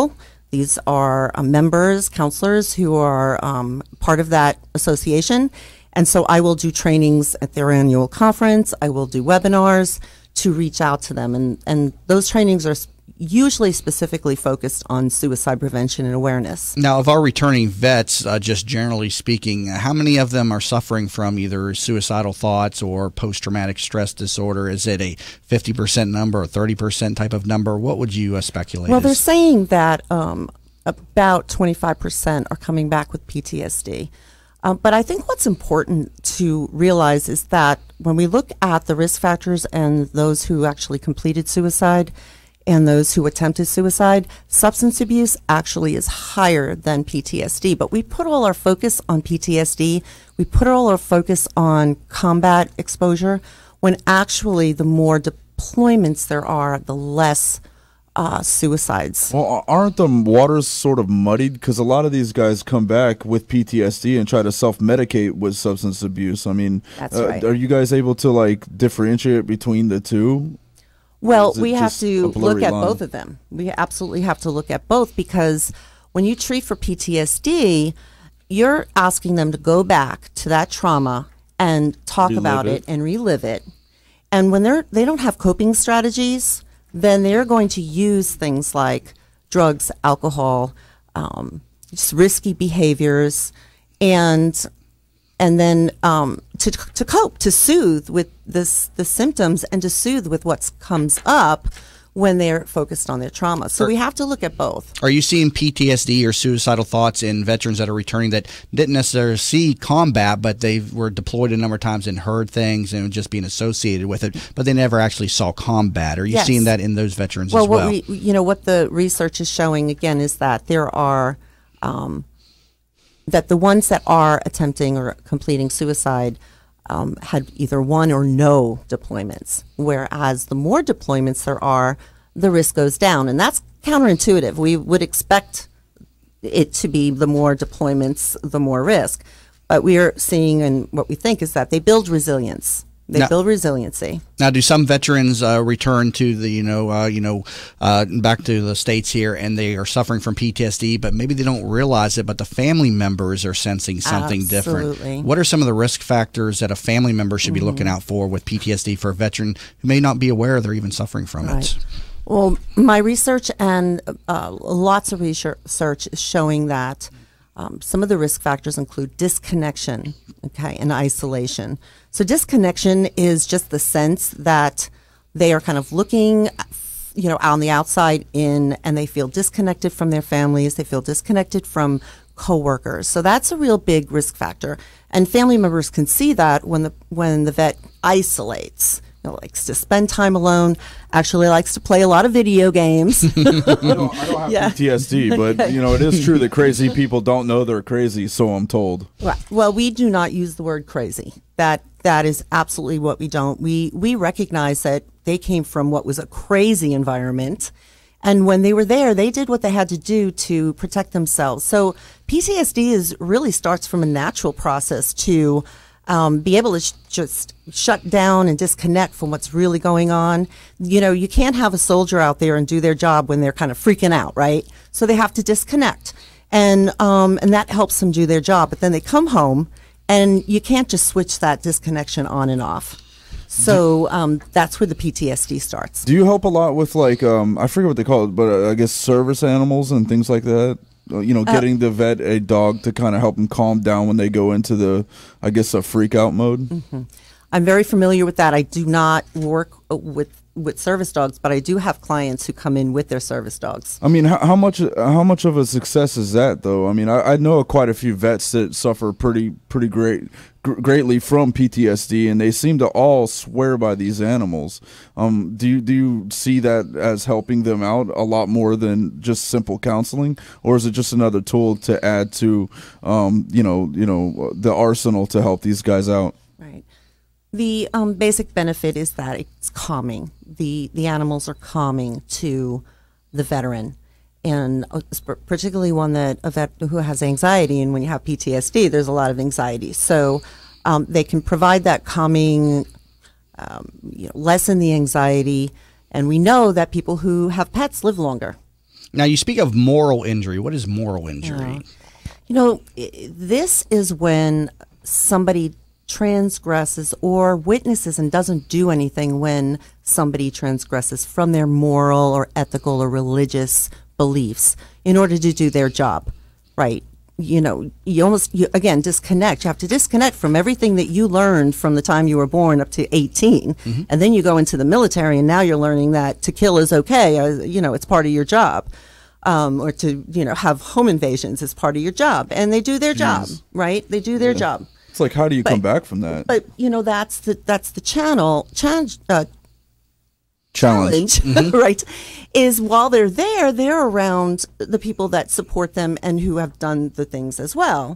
These are uh, members, counselors who are um, part of that association. And so I will do trainings at their annual conference. I will do webinars to reach out to them. And, and those trainings are usually specifically focused on suicide prevention and awareness. Now, of our returning vets, uh, just generally speaking, how many of them are suffering from either suicidal thoughts or post-traumatic stress disorder? Is it a fifty percent number or thirty percent type of number? What would you uh, speculate? Well, is? they're saying that um, about twenty-five percent are coming back with P T S D. Um, but I think what's important to realize is that when we look at the risk factors and those who actually completed suicide and those who attempted suicide, substance abuse actually is higher than P T S D. But we put all our focus on P T S D. We put all our focus on combat exposure, when actually the more deployments there are, the less uh, suicides. Well, aren't the waters sort of muddied? Because a lot of these guys come back with P T S D and try to self-medicate with substance abuse. I mean, That's uh, right. Are you guys able to like differentiate between the two? Well, Is it we have just to a blurry look at line? both of them. We absolutely have to look at both, because when you treat for P T S D, you're asking them to go back to that trauma and talk Relive about it. it. and relive it. And when they're they don't have coping strategies, then they're going to use things like drugs, alcohol, um, just risky behaviors, and and then um, to to cope, to soothe with this the symptoms, and to soothe with what comes up when they're focused on their trauma. So Are- we have to look at both. Are you seeing P T S D or suicidal thoughts in veterans that are returning that didn't necessarily see combat, but they were deployed a number of times and heard things and just being associated with it, but they never actually saw combat? Are you Yes. seeing that in those veterans Well, as well? what we you know what the research is showing again is that there are um, that the ones that are attempting or completing suicide um, had either one or no deployments, whereas the more deployments there are, the risk goes down, and that's counterintuitive. We would expect it to be the more deployments, the more risk, but we are seeing, and what we think is that they build resilience. They Now- build resiliency. Now, do some veterans uh, return to the, you know, uh, you know, uh, back to the States here, and they are suffering from P T S D, but maybe they don't realize it, but the family members are sensing something Absolutely. different? What are some of the risk factors that a family member should be Mhm. looking out for with P T S D for a veteran who may not be aware they're even suffering from Right. it? Well, my research and uh, lots of research is showing that um, some of the risk factors include disconnection, okay, and isolation. So disconnection is just the sense that they are kind of looking, you know, on the outside in, and they feel disconnected from their families. They feel disconnected from coworkers. So that's a real big risk factor. And family members can see that when the when the vet isolates. You know, likes to spend time alone, actually likes to play a lot of video games. I don't, I don't have Yeah. P T S D, but Okay. you know it is true that crazy people don't know they're crazy. So I'm told. Right. Well, we do not use the word crazy. That that is absolutely what we don't. We we recognize that they came from what was a crazy environment, and when they were there, they did what they had to do to protect themselves. So P T S D is really starts from a natural process to um, be able to sh- just shut down and disconnect from what's really going on. You know, you can't have a soldier out there and do their job when they're kind of freaking out, right? So they have to disconnect, and um, and that helps them do their job. But then they come home, and you can't just switch that disconnection on and off. So um, that's where the P T S D starts. Do you help a lot with like um I forget what they call it, but uh, I guess service animals and things like that? Uh, you know, Uh, getting the vet a dog to kind of help them calm down when they go into the, I guess, a freak out mode. Mhm. I'm very familiar with that. I do not work uh, with with service dogs, but I do have clients who come in with their service dogs. I mean, how, how much how much of a success is that, though? I mean, I, I know quite a few vets that suffer pretty pretty great gr- greatly from P T S D, and they seem to all swear by these animals. Um, do you do you see that as helping them out a lot more than just simple counseling, or is it just another tool to add to, um, you know, you know, the arsenal to help these guys out? Right. The um, basic benefit is that it's calming. The the animals are calming to the veteran, and uh, sp- particularly one that a vet who has anxiety. And when you have P T S D, there's a lot of anxiety. So um, they can provide that calming, um, you know, lessen the anxiety. And we know that people who have pets live longer. Now, you speak of moral injury. What is moral injury? Yeah. You know, this is when somebody transgresses or witnesses and doesn't do anything when somebody transgresses from their moral or ethical or religious beliefs in order to do their job, right? You know, you almost, you, again, disconnect. You have to disconnect from everything that you learned from the time you were born up to eighteen. Mm-hmm. And then you go into the military and now you're learning that to kill is okay. Uh, you know, it's part of your job. Um, or to, you know, have home invasions is part of your job. And they do their job, Jeez. right? They do their Yeah. job. It's like, how do you But- come back from that? But, you know, that's the, that's the channel, chan- uh, Challenge. challenge, right, is while they're there, they're around the people that support them and who have done the things as well.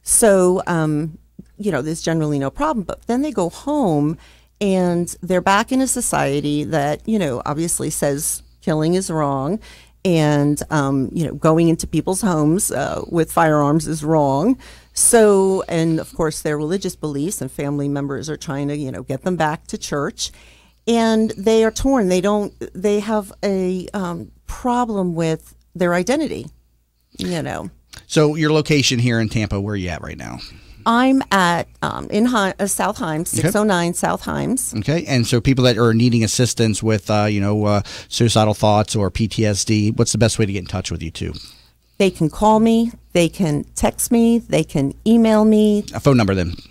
So, um, you know, there's generally no problem. But then they go home and they're back in a society that, you know, obviously says killing is wrong. And, um, you know, going into people's homes uh, with firearms is wrong. So, and of course, their religious beliefs and family members are trying to, you know, get them back to church. And they are torn. They don't, they have a um, problem with their identity, you know. So your location here in Tampa, where are you at right now? I'm at um, in Hi- uh, South Himes, six oh nine South Himes. Okay, and so people that are needing assistance with, uh, you know, uh, suicidal thoughts or P T S D, what's the best way to get in touch with you too? They can call me, they can text me, they can email me. A phone number then.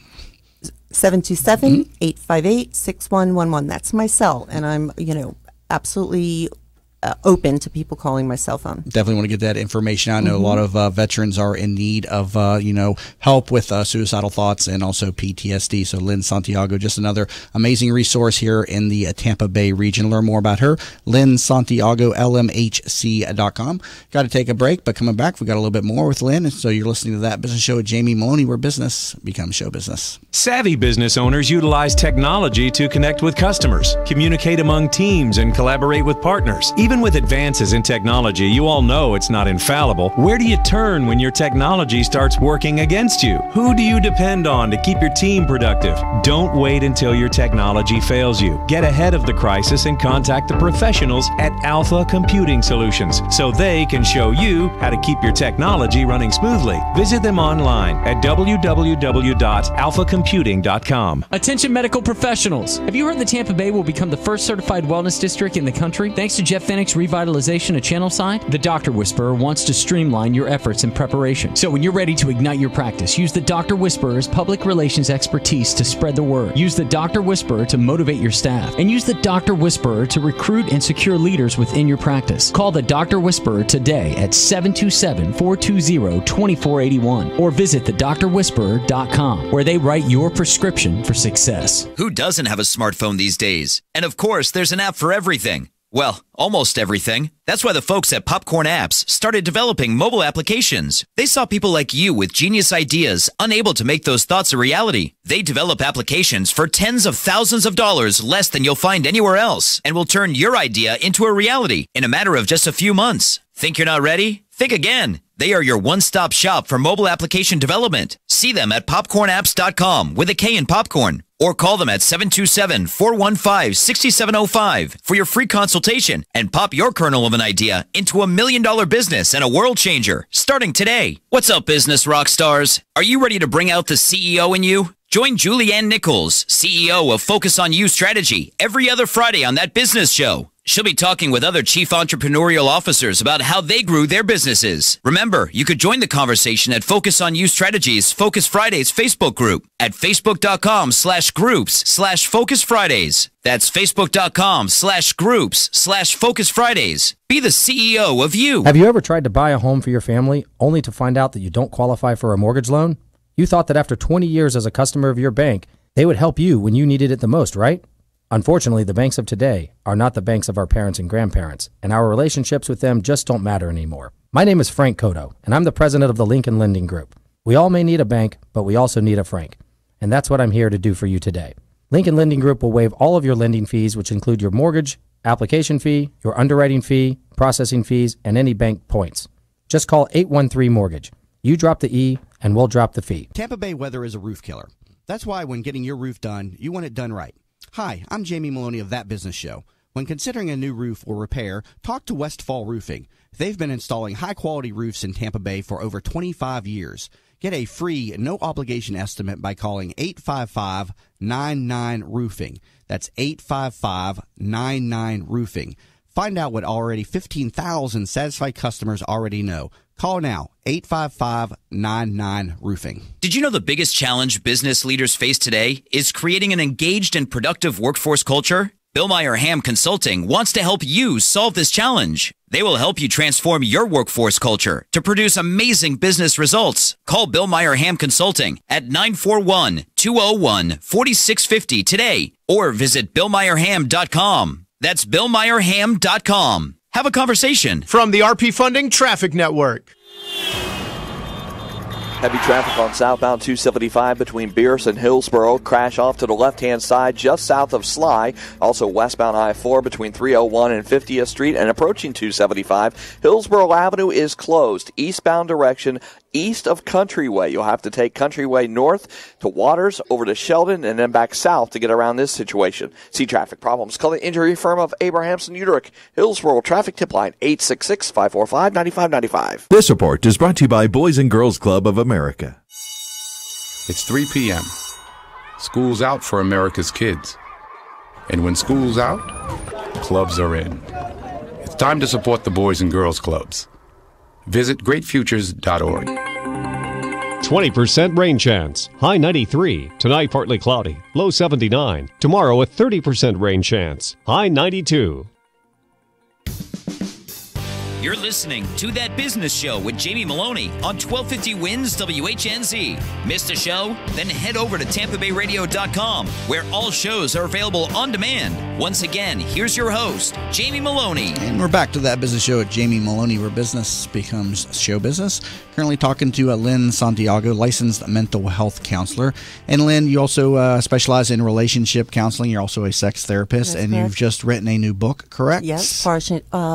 seven two seven, eight five eight, six one one one. That's my cell, and I'm, you know, absolutely uh, open to people calling my cell phone. Definitely want to get that information. I know Mm-hmm. a lot of uh, veterans are in need of, uh, you know, help with uh, suicidal thoughts and also P T S D. So Lynn Santiago, just another amazing resource here in the uh, Tampa Bay region. Learn more about her, Lynn Santiago, L M H C dot com. Got to take a break, but coming back, we got a little bit more with Lynn. So you're listening to That Business Show with Jamie Maloney, where business becomes show business. Savvy business owners utilize technology to connect with customers, communicate among teams, and collaborate with partners. Even with advances in technology, you all know it's not infallible. Where do you turn when your technology starts working against you? Who do you depend on to keep your team productive? Don't wait until your technology fails you. Get ahead of the crisis and contact the professionals at Alpha Computing Solutions so they can show you how to keep your technology running smoothly. Visit them online at w w w dot alpha computing dot com. Attention medical professionals. Have you heard that Tampa Bay will become the first certified wellness district in the country? Thanks to Jeff Fennick's revitalization of Channelside, the Doctor Whisperer wants to streamline your efforts in preparation. So when you're ready to ignite your practice, use the Doctor Whisperer's public relations expertise to spread the word. Use the Doctor Whisperer to motivate your staff. And use the Doctor Whisperer to recruit and secure leaders within your practice. Call the Doctor Whisperer today at seven two seven, four two zero, two four eight one or visit the doctor whisperer dot com where they write your prescription for success. Who doesn't have a smartphone these days? And of course, there's an app for everything. Well, almost everything. That's why the folks at Popcorn Apps started developing mobile applications. They saw people like you with genius ideas unable to make those thoughts a reality. They develop applications for tens of thousands of dollars less than you'll find anywhere else and will turn your idea into a reality in a matter of just a few months. Think you're not ready? Think again. They are your one-stop shop for mobile application development. See them at popcorn apps dot com with a K in popcorn. Or call them at seven two seven, four one five, six seven zero five for your free consultation and pop your kernel of an idea into a million dollar business and a world changer starting today. What's up, business rock stars? Are you ready to bring out the C E O in you? Join Julianne Nichols, C E O of Focus on You Strategy, every other Friday on That Business Show. She'll be talking with other chief entrepreneurial officers about how they grew their businesses. Remember, you could join the conversation at Focus on You Strategies Focus Fridays Facebook group at facebook.com slash groups slash Focus Fridays. That's facebook.com slash groups slash Focus Fridays. Be the C E O of you. Have you ever tried to buy a home for your family only to find out that you don't qualify for a mortgage loan? You thought that after twenty years as a customer of your bank, they would help you when you needed it the most, right? Unfortunately, the banks of today are not the banks of our parents and grandparents, and our relationships with them just don't matter anymore. My name is Frank Cotto, and I'm the president of the Lincoln Lending Group. We all may need a bank, but we also need a Frank, and that's what I'm here to do for you today. Lincoln Lending Group will waive all of your lending fees, which include your mortgage, application fee, your underwriting fee, processing fees, and any bank points. Just call eight one three mortgage. You drop the E, and we'll drop the fee. Tampa Bay weather is a roof killer. That's why when getting your roof done, you want it done right. Hi, I'm Jamie Maloney of That Business Show. When considering a new roof or repair, talk to Westfall Roofing. They've been installing high-quality roofs in Tampa Bay for over twenty-five years. Get a free, no-obligation estimate by calling eight five five, nine nine roofing. That's eight five five, nine nine roofing. Find out what already fifteen thousand satisfied customers already know. Call now, eight five five, nine nine roofing. Did you know the biggest challenge business leaders face today is creating an engaged and productive workforce culture? Bill Meyer Ham Consulting wants to help you solve this challenge. They will help you transform your workforce culture to produce amazing business results. Call Bill Meyer Ham Consulting at nine four one, two oh one, four six five oh today or visit bill meyer ham dot com. That's bill meyer ham dot com. Have a conversation. From the R P Funding Traffic Network. Heavy traffic on southbound two seventy-five between Bierce and Hillsboro. Crash off to the left-hand side just south of Sly. Also westbound I four between three oh one and fiftieth Street and approaching two seventy-five. Hillsboro Avenue is closed. Eastbound direction east of Countryway. You'll have to take Countryway north to Waters, over to Sheldon, and then back south to get around this situation. See traffic problems? Call the injury firm of Abrahamson Uterick. Hillsboro Traffic Tip Line eight six six, five four five, nine five nine five. This report is brought to you by Boys and Girls Club of America. It's three p.m. School's out for America's kids. And when school's out, clubs are in. It's time to support the Boys and Girls Clubs. Visit great futures dot org. twenty percent rain chance. High ninety-three. Tonight, partly cloudy. Low seventy-nine. Tomorrow, a thirty percent rain chance. High ninety-two. You're listening to That Business Show with Jamie Maloney on twelve fifty Wins W H N Z. Missed a show? Then head over to tampa bay radio dot com, where all shows are available on demand. Once again, here's your host, Jamie Maloney. And we're back to That Business Show with Jamie Maloney, where business becomes show business. Currently talking to uh, Lynn Santiago, licensed mental health counselor. And Lynn, you also uh, specialize in relationship counseling. You're also a sex therapist, That's and correct. You've just written a new book, correct? Yes, partial, uh,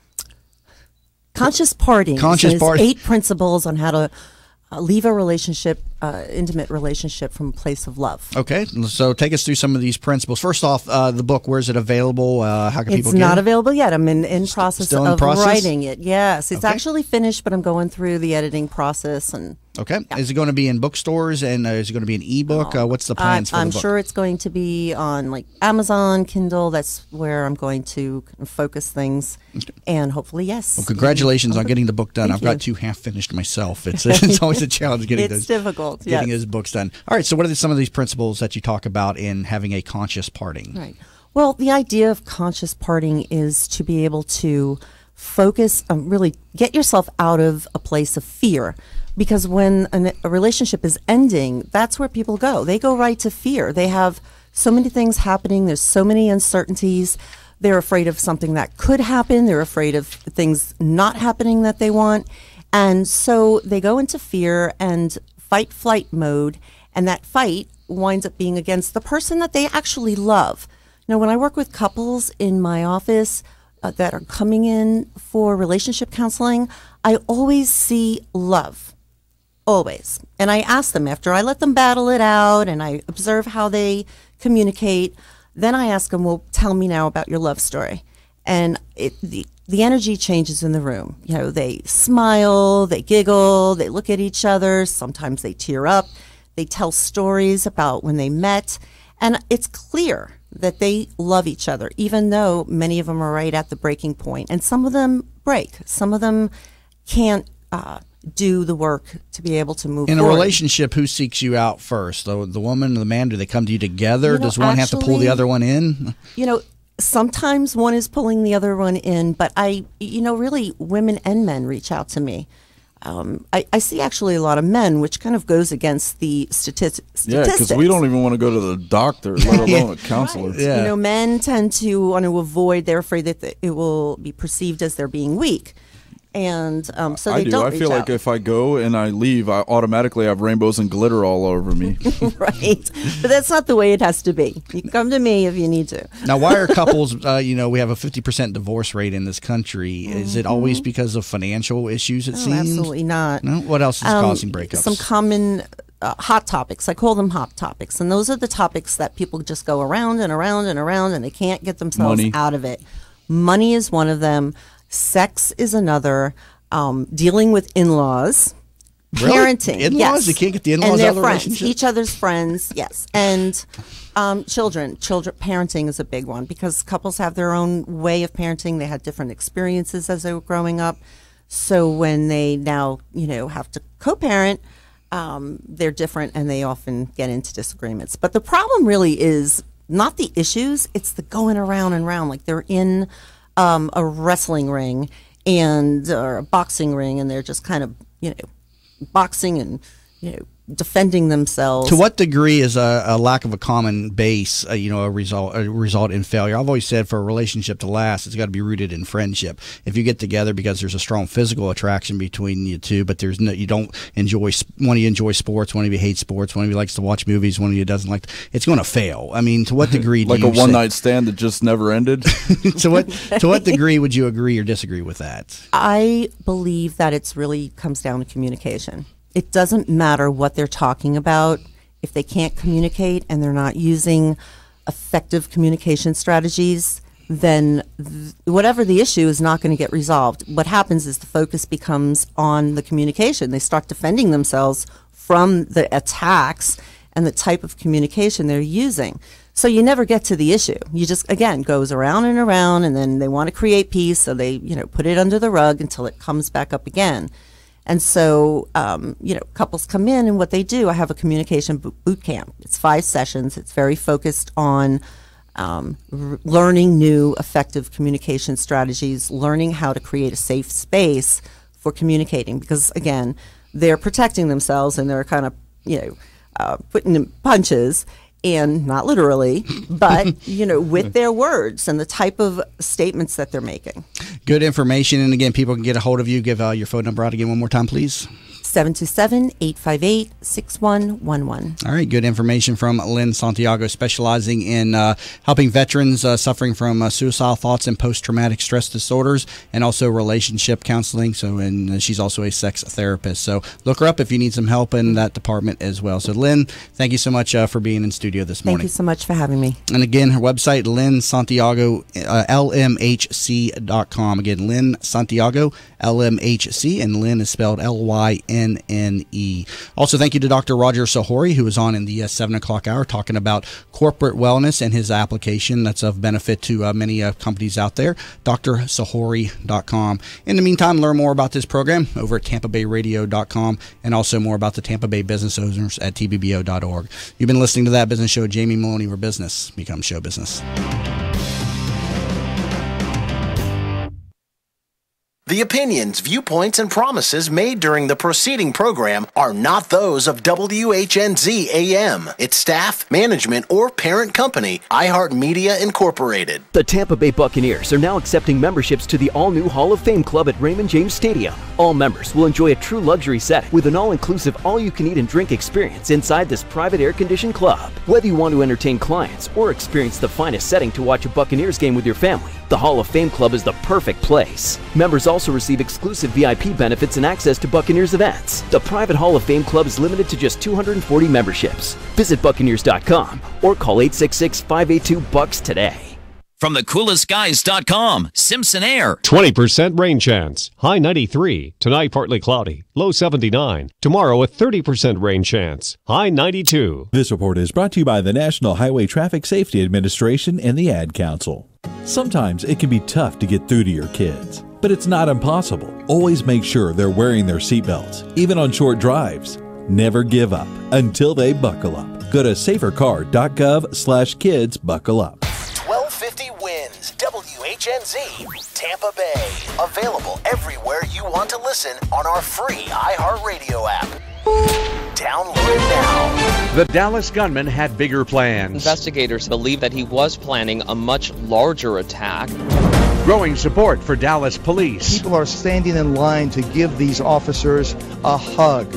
Conscious Parting. Conscious is Parting. Eight principles on how to uh, leave a relationship, uh, intimate relationship, from a place of love. Okay, so take us through some of these principles. First off, uh, the book, where's it available? Uh, how can It's people get not it? available yet. I'm in, in process still in of process? writing it. Yes, it's Okay. actually finished, but I'm going through the editing process. And Okay, is it going to be in bookstores, and uh, is it going to be an ebook? Uh, what's the plans for I'm the book? sure it's going to be on like Amazon, Kindle. That's where I'm going to kind of focus things, and hopefully, yes. Well, congratulations on getting the book done. Thank I've got you. two half finished myself. It's it's always a challenge getting It's those difficult, getting yes. those books done. All right, so what are some of these principles that you talk about in having a conscious parting? Right. Well, the idea of conscious parting is to be able to focus, um, really get yourself out of a place of fear. Because when an, a relationship is ending, that's where people go. They go right to fear. They have so many things happening. There's so many uncertainties. They're afraid of something that could happen. They're afraid of things not happening that they want. And so they go into fear and fight flight mode. And that fight winds up being against the person that they actually love. Now, when I work with couples in my office uh, that are coming in for relationship counseling, I always see love. Always. And I ask them, after I let them battle it out and I observe how they communicate, then I ask them, well, tell me now about your love story. And it, the, the energy changes in the room. You know, they smile, they giggle, they look at each other. Sometimes they tear up. They tell stories about when they met. And it's clear that they love each other, even though many of them are right at the breaking point. And some of them break. Some of them can't uh, do the work to be able to move In forward. a relationship, who seeks you out first? The, the woman or the man? Do they come to you together? You know, Does one have to pull the actually, other one in? You know, sometimes one is pulling the other one in, but I, you know, really women and men reach out to me. Um, I, I see actually a lot of men, which kind of goes against the stati- statistics. Yeah, because we don't even want to go to the doctor, let alone a counselor. Right. You know, men tend to want to avoid. They're afraid that the, it will be perceived as they're being weak, and um, so they I do. don't I reach feel out. like if I go and I leave, I automatically have rainbows and glitter all over me. Right, but that's not the way it has to be. You can come to me if you need to. Now, why are couples, uh, you know, we have a fifty percent divorce rate in this country. Is it always because of financial issues, it No, seems? absolutely not. No? What else is Um, causing breakups? Some common uh, hot topics. I call them hot topics. And those are the topics that people just go around and around and around, and they can't get themselves Money. out of it. Money is one of them. Sex is another. Um, dealing with in-laws. Really? Parenting. In-laws? Yes. You can't get the in-laws and out of the friends, relationship? each other's friends, yes. And um, children. Children. Parenting is a big one because couples have their own way of parenting. They had different experiences as they were growing up. So when they now, you know, have to co-parent, um, they're different and they often get into disagreements. But the problem really is not the issues, it's the going around and around. Like they're in um, a wrestling ring and or a boxing ring and they're just kind of, you know, boxing and, you know, defending themselves. To what degree is a, a lack of a common base, uh, you know, a result a result in failure? I've always said for a relationship to last, it's got to be rooted in friendship. If you get together because there's a strong physical attraction between you two, but there's no, you don't enjoy one of you enjoy sports, one of you hates sports, one of you likes to watch movies, one of you doesn't like. To, it's going to fail. I mean, to what degree? Like do a you one say, night stand that just never ended. to what to what degree would you agree or disagree with that? I believe that it's really comes down to communication. It doesn't matter what they're talking about. If they can't communicate and they're not using effective communication strategies, then th- whatever the issue is not going to get resolved. What happens is the focus becomes on the communication. They start defending themselves from the attacks and the type of communication they're using. So you never get to the issue. You just, again, goes around and around, and then they want to create peace, so they, you know, put it under the rug until it comes back up again. And so, um, you know, couples come in and what they do, I have a communication bo- boot camp. It's five sessions. It's very focused on um, r- learning new effective communication strategies, learning how to create a safe space for communicating. Because, again, they're protecting themselves and they're kind of, you know, uh, putting in punches. And not literally, but, you know, with their words and the type of statements that they're making. Good information. And again, people can get a hold of you. Give uh, your phone number out again one more time, please. seven two seven, eight five eight, six one one one. All right, good information from Lynn Santiago, specializing in uh, helping veterans uh, suffering from uh, suicidal thoughts and post-traumatic stress disorders, and also relationship counseling. So, and uh, she's also a sex therapist. So, look her up if you need some help in that department as well. So, Lynn, thank you so much uh, for being in studio this morning. Thank you so much for having me. And again, her website, Lynn Santiago, uh, L M H C dot com. Again, Lynn Santiago, L M H C, and Lynn is spelled L Y N N E. Also, thank you to Doctor Roger Sahori, who was on in the uh, seven o'clock hour talking about corporate wellness and his application that's of benefit to uh, many uh, companies out there. D R Sahori dot com. In the meantime, learn more about this program over at Tampa Bay Radio dot com, and also more about the Tampa Bay business owners at T B B O dot org. You've been listening to That Business Show. Jamie Maloney, where business becomes show business. The opinions, viewpoints, and promises made during the preceding program are not those of W H N Z A M, its staff, management, or parent company, iHeartMedia Incorporated. The Tampa Bay Buccaneers are now accepting memberships to the all-new Hall of Fame Club at Raymond James Stadium. All members will enjoy a true luxury setting with an all-inclusive all-you-can-eat and drink experience inside this private air-conditioned club. Whether you want to entertain clients or experience the finest setting to watch a Buccaneers game with your family, the Hall of Fame Club is the perfect place. Members also receive exclusive V I P benefits and access to Buccaneers events. The private Hall of Fame Club is limited to just two hundred forty memberships. Visit Buccaneers dot com or call eight six six, five eight two, B U C K S today. From the coolest guys dot com, Simpson Air. twenty percent rain chance. High ninety-three. Tonight, partly cloudy. Low seventy-nine. Tomorrow, a thirty percent rain chance. High ninety-two. This report is brought to you by the National Highway Traffic Safety Administration and the Ad Council. Sometimes it can be tough to get through to your kids, but it's not impossible. Always make sure they're wearing their seatbelts, even on short drives. Never give up until they buckle up. Go to safercar.gov slash kids buckle up. twelve fifty wins, W H N Z, Tampa Bay. Available everywhere you want to listen on our free iHeartRadio app. Download it now. The Dallas gunman had bigger plans. Investigators believe that he was planning a much larger attack. Growing support for Dallas police. People are standing in line to give these officers a hug.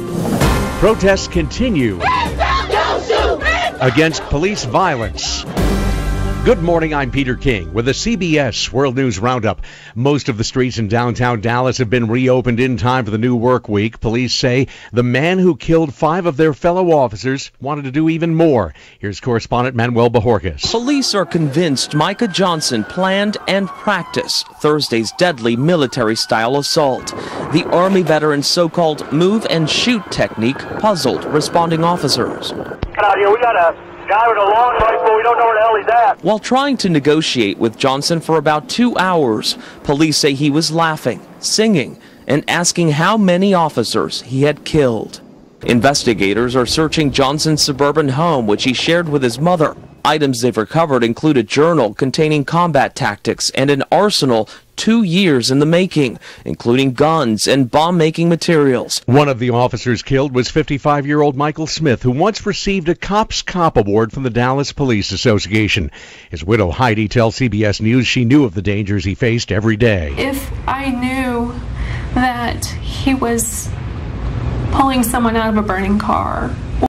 Protests continue against police violence. Good morning, I'm Peter King with the C B S World News Roundup. Most of the streets in downtown Dallas have been reopened in time for the new work week. Police say the man who killed five of their fellow officers wanted to do even more. Here's correspondent Manuel Bajorquez. Police are convinced Micah Johnson planned and practiced Thursday's deadly military-style assault. The Army veteran's so-called move and shoot technique puzzled responding officers. Get out here, we got a guy with a long rifle, we don't know where the hell he's at. While trying to negotiate with Johnson for about two hours, police say he was laughing, singing, and asking how many officers he had killed. Investigators are searching Johnson's suburban home, which he shared with his mother. Items they've recovered include a journal containing combat tactics and an arsenal two years in the making, including guns and bomb-making materials. One of the officers killed was fifty-five-year-old Michael Smith, who once received a Cops Cop Award from the Dallas Police Association. His widow Heidi tells C B S News she knew of the dangers he faced every day. If I knew that he was pulling someone out of a burning car